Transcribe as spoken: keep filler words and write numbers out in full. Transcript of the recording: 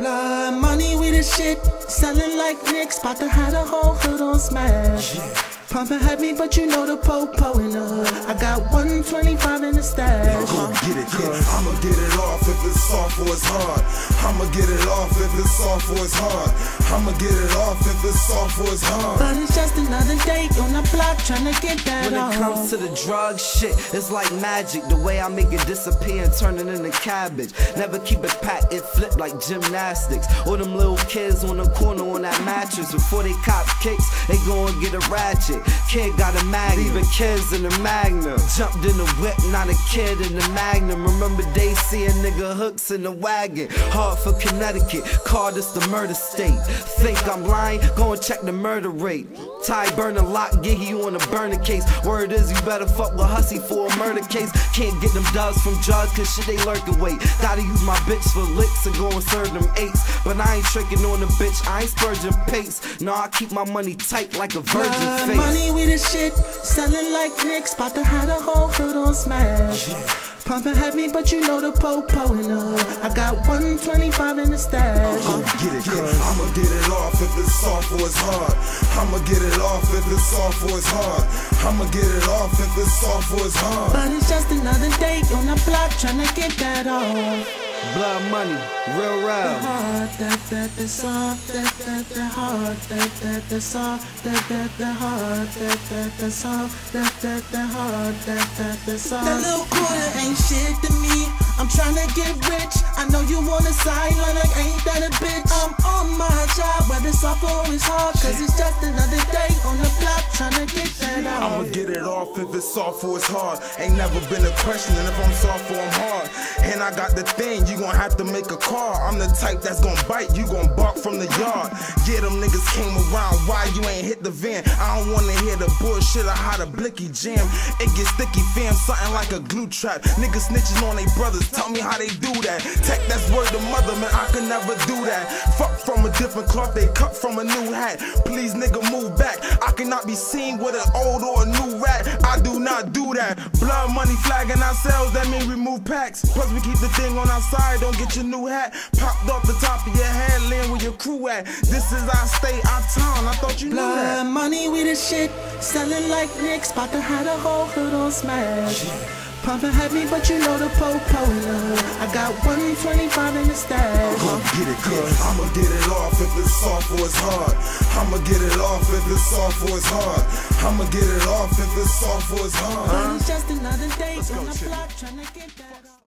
Blood money, we the shit. Selling like Knicks, bout to have the whole hood on smash. Yeah. Pumping heavy, but you know the po-po in the hood. I got one twenty-five in the stash. Go get it, yeah. I'ma get it off if it's soft or it's hard. I'ma get it off if it's soft or it's hard. I'ma get it off if it's soft or it's hard. But it's just another day on the block trying to get that When off. it comes to the drug shit, it's like magic. The way I make it disappear and turn it into cabbage. Never keep it packed, it flip like gymnastics. Or them little kids on the corner on that mattress. Before they cop kicks, they go and get a ratchet. Kid got a magnum, leaving kids in the magnum. Jumped in the whip, not a kid in the magnum. Remember they see a nigga hooks in the wagon. Hard for Connecticut, called us the murder state. Think I'm lying? Go and check the murder rate. Ty burn a lock, Giggy you on a burner case. Word is you better fuck with Hussy for a murder case. Can't get them dubs from drugs cause shit they lurk away. Gotta use my bitch for licks and go and serve them eights. But I ain't tricking on the bitch, I ain't spurging pace. No, I keep my money tight like a virgin Blood face. money, we the shit. Selling like Knicks, bout to have the whole hood on smash. Yeah. Pumping heavy, but you know the po-po in the hood. I got one twenty-five in the stash. Go get it, yeah. I'ma get it off if it's soft or it's hard. I'ma get it off if it's soft or it's hard. I'ma get it off if it's soft or it's hard. But it's just another day on the block trying to get that off. Blood money, real The rap. hard, that, that, the soft, that, that, the hard, that, that, the soft, that, that, the hard, that, that, the soft, that, that, the hard, that, that, the soft. That little quarter ain't shit to me. I'm tryna get rich. I know you want a sideline, like ain't that a bitch? I'm on my job, whether it's soft or it's hard, cause it's just another day on the block tryna get that off. I'ma get it off if it's soft or it's hard. Ain't never been a question if I'm soft or I'm hard. And I got the thing, you gon' have to make a call. I'm the type that's gon' bite, you gon' bark from the yard. Yeah, them niggas came around, why you ain't hit the van? I don't wanna hear the bullshit of how the blicky jam. It gets sticky, fam, something like a glue trap. Niggas snitching on they brothers, tell me how they do that. Tech, that's word to mother, man, I could never do that. Fuck from a different cloth, they cut from a new hat. Please, nigga, move back. I cannot be seen with an old or a new rat. I do not do that. Blood money flagging ourselves, that mean we move packs. Plus we keep the thing on our side, don't get your new hat popped off the top of your head, land where your crew at. This is our state, our town, I thought you knew that. Blood money, we the shit. Selling like Knicks, bout to have the whole hood on smash. Pumping heavy, but you know the po-po in the hood. I got one twenty-five in the stash. Go get it, yeah. I'ma get it off if it's soft or it's hard. I'ma get it off if it's soft or it's hard. I'ma get it off if it's soft or it's hard. But it's just another day on the block trying to get that off.